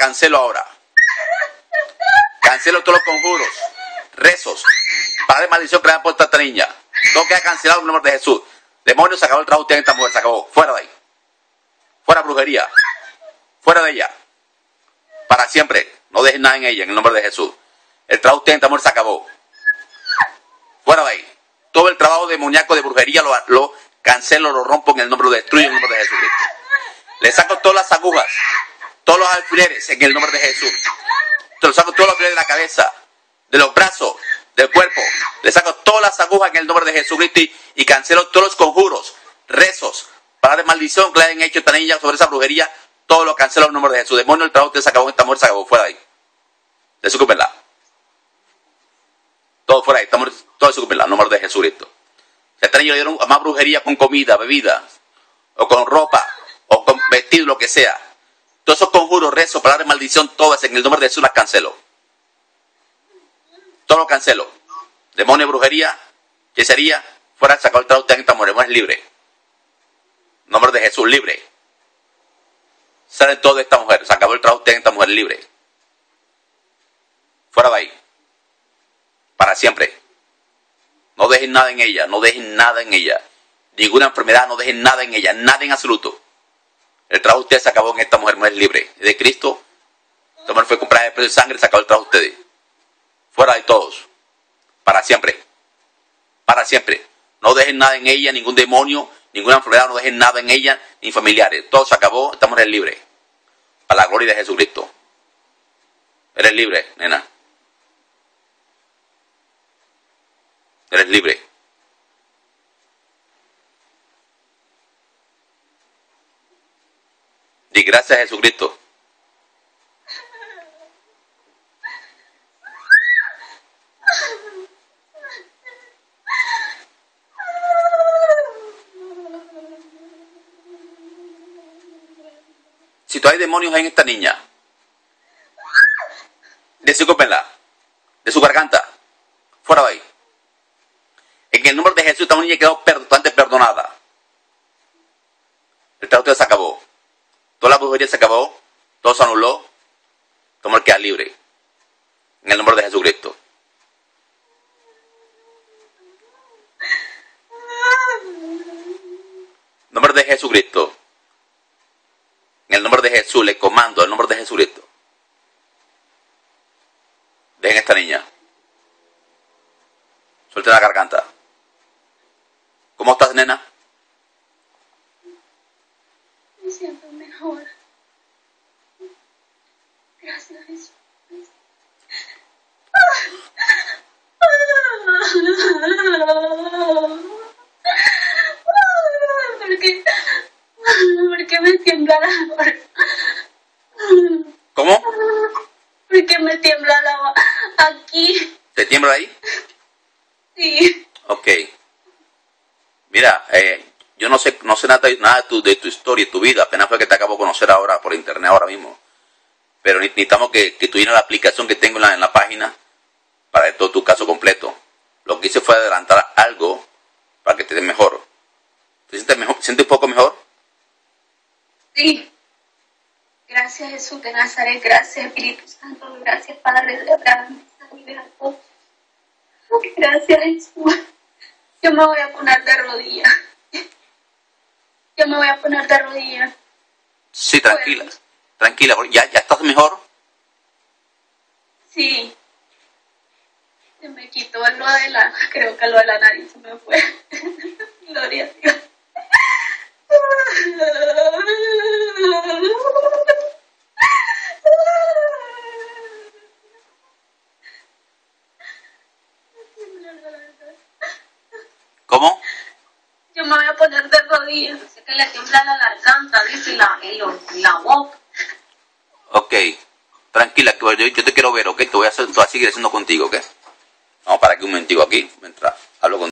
cancelo ahora. Cancelo todos los conjuros, rezos, para de maldición creada por esta niña. Todo queda cancelado en el nombre de Jesús. Demonios, se acabó el trabajo de esta mujer, se acabó. Fuera de ahí. Fuera brujería. Fuera de ella. Para siempre. No dejen nada en ella, en el nombre de Jesús. El trabajo de esta mujer se acabó. Fuera de ahí. Todo el trabajo demoníaco de brujería lo cancelo, lo rompo en el nombre, lo destruyo en el nombre de Jesucristo. Le saco todas las agujas, todos los alfileres en el nombre de Jesús. Te lo saco todos los alfileres de la cabeza, de los brazos, del cuerpo. Le saco todas las agujas en el nombre de Jesucristo y cancelo todos los conjuros, rezos, palabras de maldición que le hayan hecho esta niña sobre esa brujería. Todo lo cancelo en el nombre de Jesús. Demonio, el trabajo que se acabó, esta mujer se acabó. Fuera de ahí. Desocúpenla. Todo fuera de ahí. Todo desocúpenla en el nombre de Jesucristo. Si a esta niña le dieron más brujería con comida, bebida, o con ropa, o con vestido, lo que sea. Todos esos conjuros, rezos, palabras de maldición, todas en el nombre de Jesús las cancelo. Todo lo cancelo. Demonio, brujería, hechicería, fuera, sacó el trabajo de esta mujer. Es libre. En nombre de Jesús, libre. Sale todo de esta mujer. Se acabó el trabajo de esta mujer, libre. Fuera de ahí. Para siempre. No dejen nada en ella. No dejen nada en ella. Ninguna enfermedad, no dejen nada en ella. Nada en absoluto. El trabajo de ustedes se acabó en esta mujer. Mujer libre. De Cristo. Esta mujer fue comprada de precio de sangre. Se acabó el trabajo de ustedes. Fuera de todos. Para siempre. Para siempre. No dejen nada en ella. Ningún demonio. Ninguna enfermedad. No dejen nada en ella. Ni familiares. Todo se acabó. Esta mujer es libre. Para la gloria de Jesucristo. Eres libre, nena. Eres libre. Di gracias a Jesucristo. Si todavía hay demonios en esta niña, desocúpenla de su garganta. Fuera de ahí. En el nombre de Jesús, esta niña quedó totalmente perdonada. El trabajo se acabó. Toda la brujería se acabó. Todo se anuló. Esta mujer queda libre. En el nombre de Jesucristo. En el nombre de Jesucristo. En el nombre de Jesús le comando. En el nombre de Jesucristo. Dejen a esta niña. Suelten la garganta. ¿Cómo estás, nena? Me siento mejor. Gracias, Jesús. ¿Por qué me tiembla la voz? ¿Cómo? ¿Por qué me tiembla la voz? Aquí. ¿Te tiembla ahí? Sí. Ok. Mira, yo no sé nada de tu historia y tu vida. Apenas fue que te acabo de conocer ahora por internet ahora mismo. Pero necesitamos que tú llenes la aplicación que tengo en la página para ver todo tu caso completo. Lo que hice fue adelantar algo para que te des mejor. ¿Te sientes mejor? ¿Te sientes un poco mejor? Sí. Gracias, Jesús de Nazaret. Gracias, Espíritu Santo. Gracias, Padre de Abraham, Isaac y de Jacob. Gracias, Jesús. Yo me voy a poner de rodillas. Yo me voy a poner de rodillas. Sí, tranquila. Tranquila. ¿Ya estás mejor? Sí. Se me quitó lo de la... Creo que lo de la nariz se me fue. Gloria a Dios. ¿Cómo? Yo me voy a poner de rodillas. Sé que le tiembla la garganta, dice, la boca. Ok. Tranquila, que yo te quiero ver, ¿ok? Te voy a seguir haciendo contigo, ¿ok? Vamos para aquí un momentico aquí, mientras hablo contigo.